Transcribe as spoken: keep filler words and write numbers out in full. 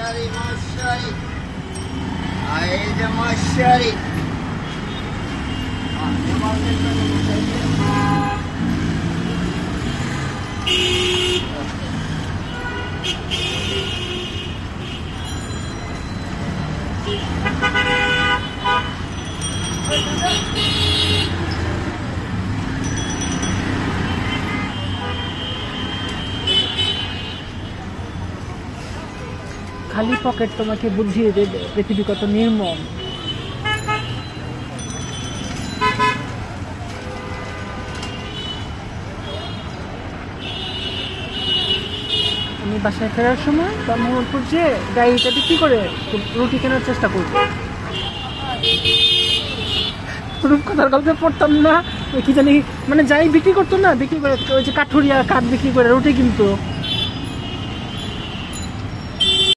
মশারি মশারি এই যে মশারি খালি পকেট তোমাকে বুঝিয়ে দেবে পৃথিবী কত নির্মম। আমি বাসায় ফেরার সময় বা মোড়পুর যে গাড়িটা বিক্রি করে রুটি কেনার চেষ্টা করবো। রূপকথার গল্পে পড়তাম না কি জানি, মানে যাই বিক্রি করতো না, বিক্রি করে ওই যে কাঠুরিয়া কাঠ বিক্রি করে রুটি কিনতো।